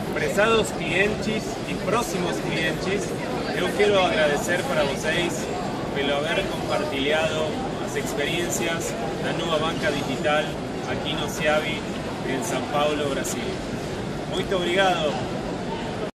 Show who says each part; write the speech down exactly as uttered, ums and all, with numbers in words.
Speaker 1: Prezados clientes e próximos clientes, eu quero agradecer para vocês pelo haber compartilhado as experiências da nova banca digital aqui no SIABI, em São Paulo, Brasil. Muito obrigado